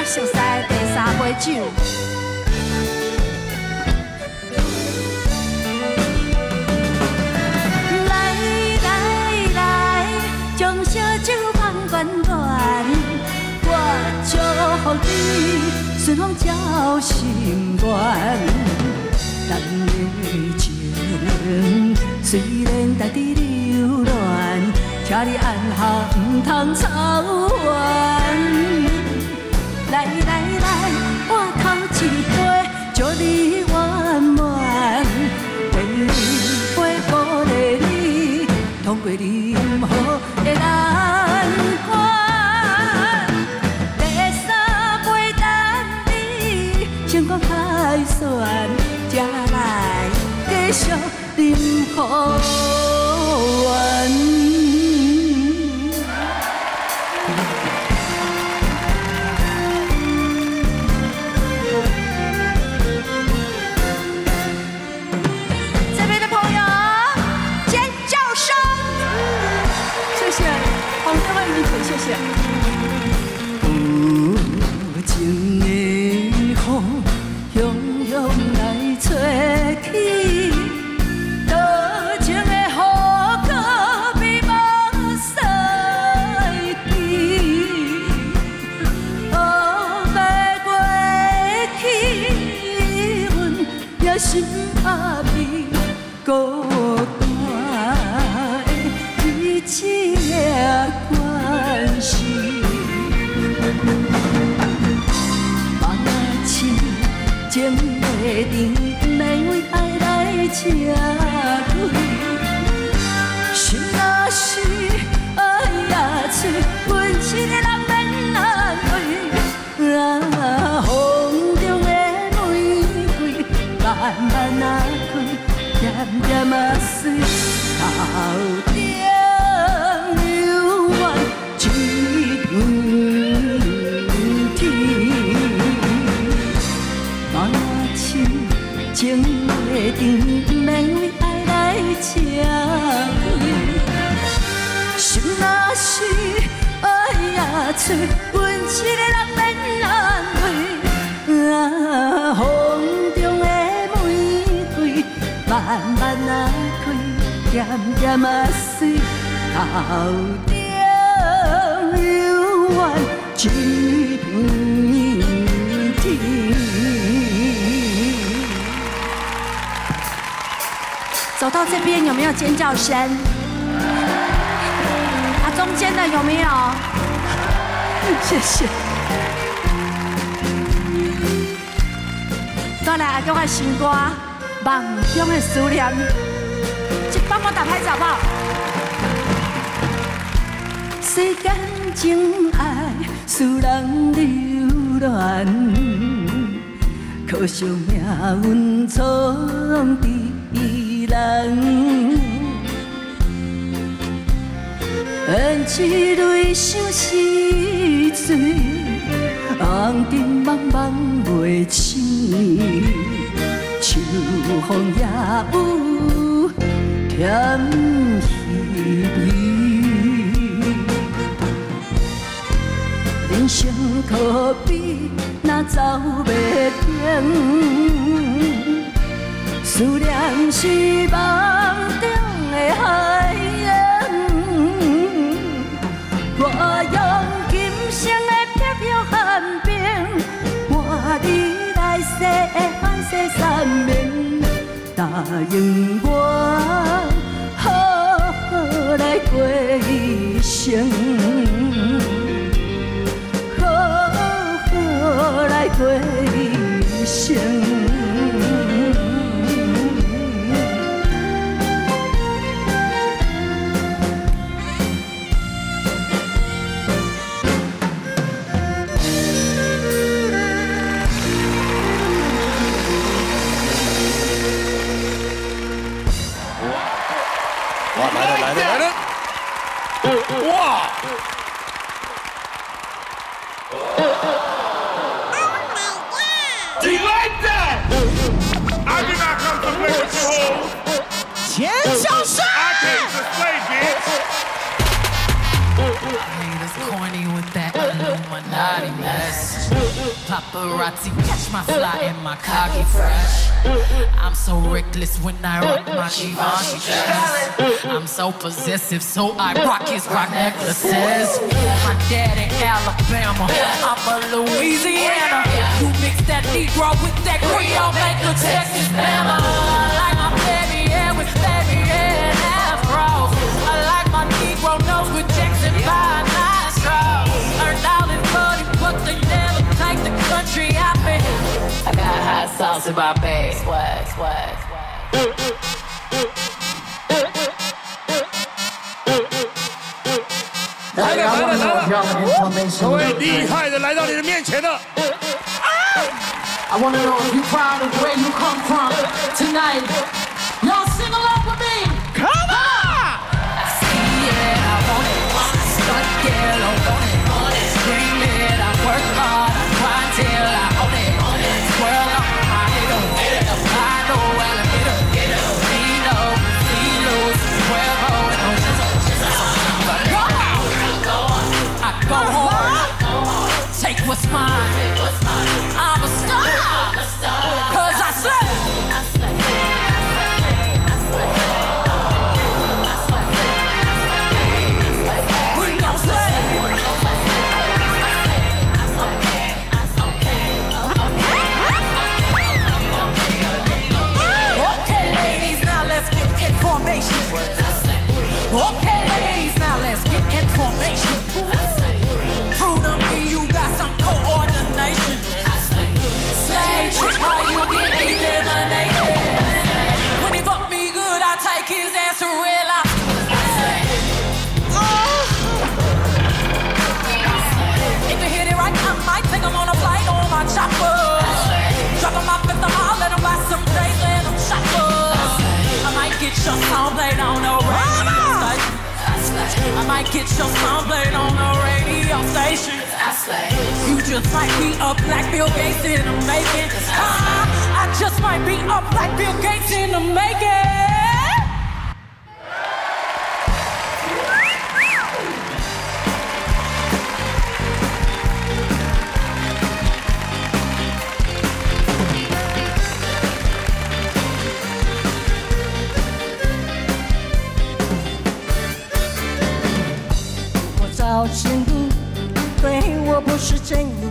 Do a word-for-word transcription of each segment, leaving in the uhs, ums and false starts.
熟悉第三杯酒。来来来，将烧酒放远远，我祝福你顺风照心愿。咱的情虽然大地流乱，请你按下唔通草原。来来来，我头一杯，祝你圆满。第二杯鼓励你，通过任何的难关。第三杯等你成功海选，才来继续饮好运。谢谢。有情的风汹涌来吹起，多情的雨可比梦西天。黑白过去，阮也心怕悲孤单的一切。情袂定，免为爱来吃亏。心若是爱也碎，阮一个人免安慰。啊，风中的玫瑰，慢慢啊开，点点啊碎，头顶流远一片天。情袂定，免为爱来吃亏。心若是爱也碎，阮一个人免安慰。啊，风中的玫瑰，慢慢啊开，点点啊碎，头顶流远一片天。走到这边有没有尖叫声？啊，中间的有没有？谢谢。再来给我新歌《梦中的思念》，帮我打拍子好不好？世间情爱使人流乱，可惜命运创治。人，缘一泪像是水，红尘茫茫袂醒，秋风也有添稀微。人生可比那走袂停。思念是梦中的海洋，我用今生的漂漂寒冰，换你来世的海誓山盟，答应我好好来过一生，好好来过一生。 来了来了来了！哇！ Do you like that? I did not come to play with you hoes. 前小生 I came to slay, bitch. Haters corny with that Illuminati mess. Paparazzi catch my fly and my car get fresh. I'm so reckless when I rock my Givenchy dress. I'm so possessive, so I rock his rock necklaces. My dad in Alabama, I'm a Louisiana. You mix that Negro with that Creole, make a Texas Bama. I like my baby hair with baby hair and afros. I like my Negro nose with Jackson five nostrils. Learned all in money, but they never take the country out me. I got hot sauce in my bag. Swag, swag, swag. 来了来了来了！各位厉害的来到你的面前了。 I wanna know if you proud of where you come from tonight. Y'all sing along with me. Come on! I see it, I want it. I stuck it, I want it. Scream it, I work hard, I grind till I own it. Swirl on my head, I know elevator. Vino, Vilos, Cuervo, and Oceans. I go hard, take what's mine. I'm a star, cause I slay. We gon' slay. Okay, ladies, now let's get in formation. Okay, ladies, now let's get in formation. Prove to me you got some coordination. Slay trick, how you get eliminated? When he fuck me good, I take his ass to real life. If you hit it right, I might take him on a flight on my chopper. Drop him off at the mall, let him buy some days, let him shoppers. I might get your song played on the radio station. I might get your song played on the radio station. You just might be a black Bill Gates in the making. I, I just might be a black Bill Gates in the making. 我早知你对我不是真意，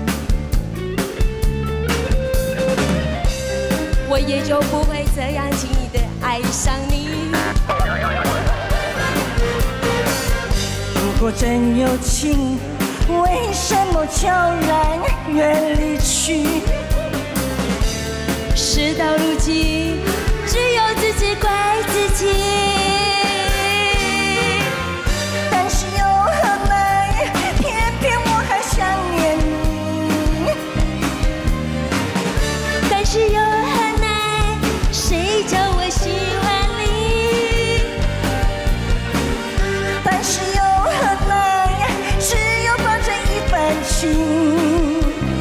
我也就不会这样轻易的爱上你。如果真有情，为什么悄然远离去？事到如今，只有自己怪自己。但是又何奈，偏偏我还想念你。但是又何奈，谁叫我喜欢你？但是又何奈，只有抱着一份情，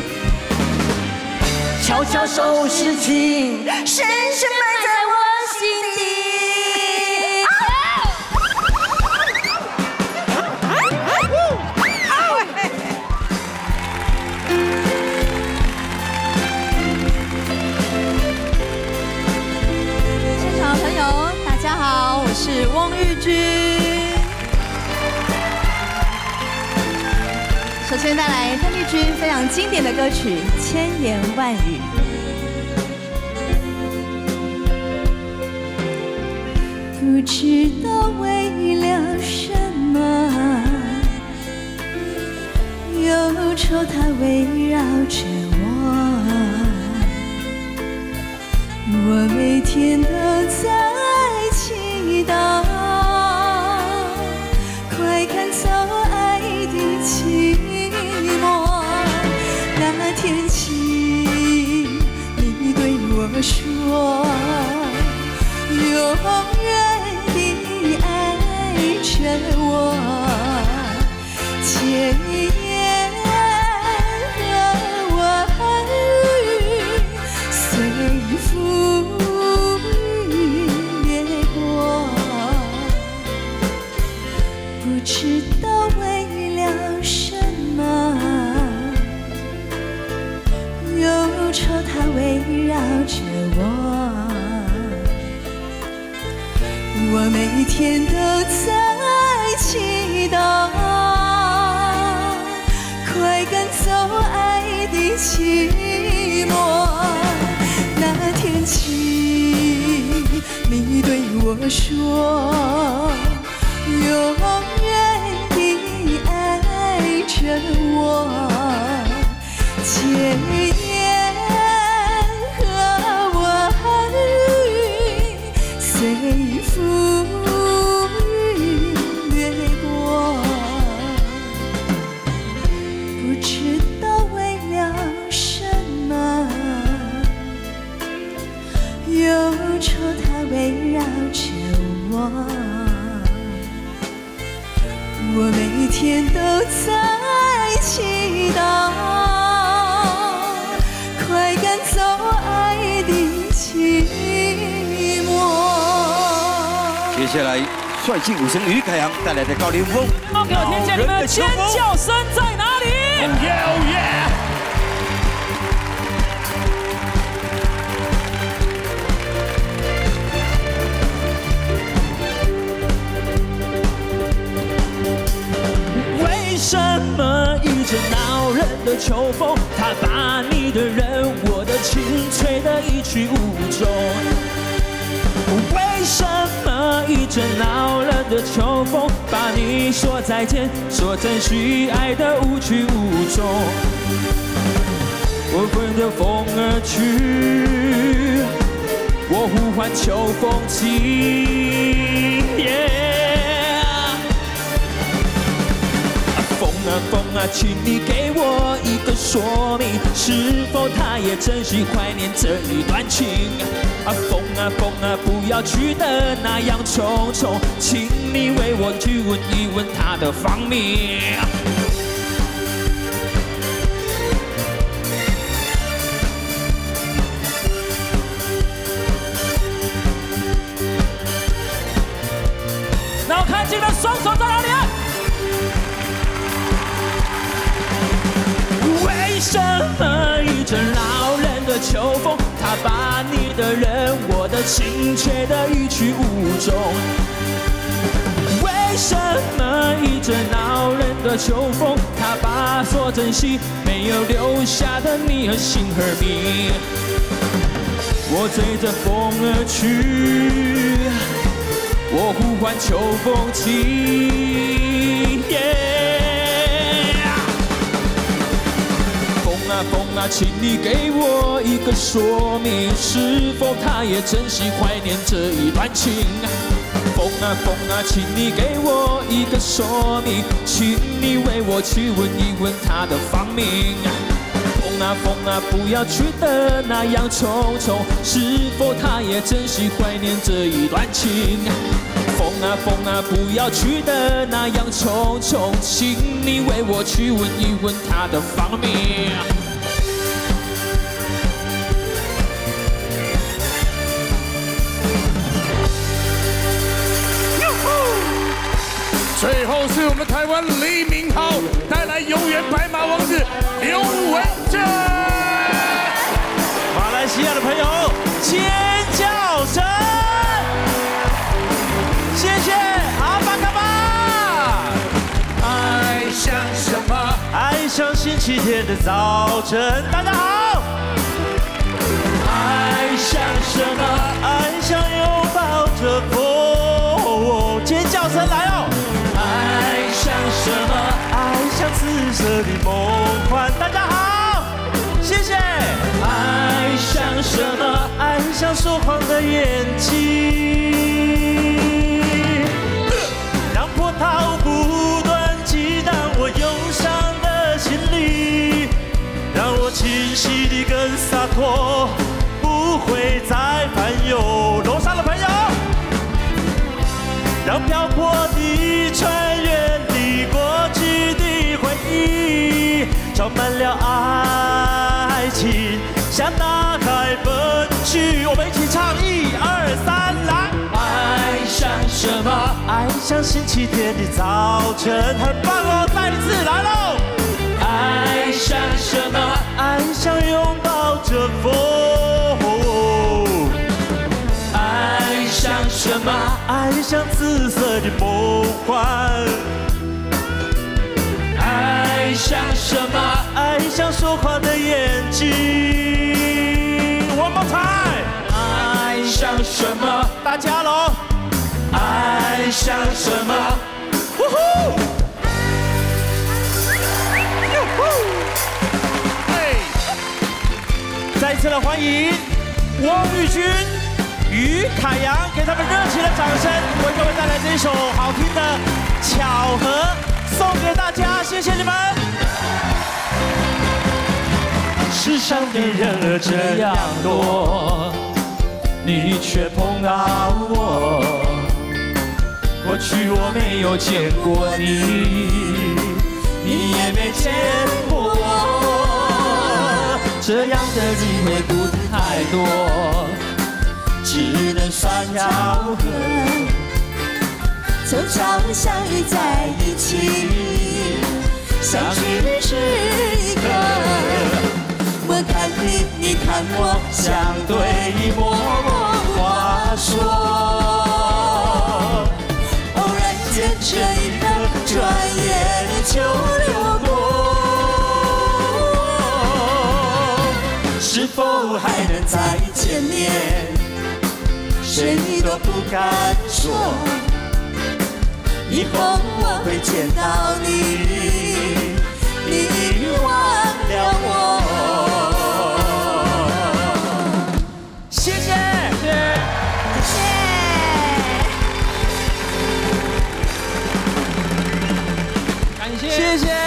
悄悄收拾情，深深埋在我心底。 现场朋友，大家好，我是翁玉君。首先带来邓丽君非常经典的歌曲《千言万语》。 不知道为了什么，忧愁它围绕着我，我每天都在祈祷，快赶走爱的寂寞。那天起，你对我说，永远地爱着我，千言万语随浮云掠过，不知道为了什么， 我每天都在祈祷，快赶走爱的寂寞。那天起，你对我说，永远地爱着我，千言和万语随浮云掠过，不知道为了什么，忧愁它围绕着我。我每天都在祈祷，快赶走爱的寂寞。 接下来，帅气武神于凯阳带来的高凌风， 给我听见你们的尖叫声在哪里 ？Oh yeah！ 为什么一阵恼人的秋风，它把你的人我的情吹得一去无踪？为什么一阵恼人的秋风，把你说再见，说珍惜爱的无去无踪？我跟着风而去，我呼唤秋风起。Yeah 风啊风啊，请你给我一个说明，是否他也珍惜怀念这一段情？啊风啊风啊，不要去的那样匆匆，请你为我去问一问他的芳名。那我看见的双手在哪里？为什么一阵恼人的秋风，它把你的人我的情吹得一去无踪？为什么一阵恼人的秋风，它把所珍惜没有留下的你和心和命？我追着风而去，我呼唤秋风起。Yeah 风啊风啊，请你给我一个说明，是否他也珍惜怀念这一段情？风啊风啊，请你给我一个说明，请你为我去问一问他的芳名。风啊风啊，不要去的那样匆匆，是否他也珍惜怀念这一段情？风啊风啊，不要去的那样匆匆，请你为我去问一问他的芳名。 最后是我们台湾李明浩带来永远白马王子刘文正。 马来西亚的朋友尖叫声，谢谢阿巴卡巴。 爱像什么？ 爱像星期天的早晨。大家好。爱像什么？爱像拥抱着风。尖叫声来哦。爱像什么？爱像紫色的梦幻。大家好，谢谢。爱像什么？爱像说谎的眼睛，让波涛不断激荡我忧伤的心里，让我清晰地更洒脱，不会再烦忧。楼上的朋友，让漂泊的船远离过去的回忆，装满了爱情，向大海奔去。我们一起唱，一二三，来！爱像什么？爱像星期天的早晨，很棒哦！再一次来喽！爱像什么？爱像拥抱着风。爱像什么？ 么？ 爱像紫色的梦幻。 爱像什么？ 爱像说话的眼睛。One more time。 爱像什么？ 大家喽。 爱像什么？ 呼呼！再一次的欢迎汪玉君、于凯阳，给他们热情的掌声，为各位带来这一首好听的《巧合》，送给大家，谢谢你们。 世上的人儿这样多，你却碰到我。过去我没有见过你，你也没见过我。这样的机会不太多，只能算巧合。 从巧合相遇在一起，相遇是一个。我看你，你看我， 相对一抹抹话说。 偶然间这一刻，转眼就流过。 是否还能再见面？谁都不敢说。以后我会见到你，你忘了我。谢谢，谢谢，感谢， 谢谢。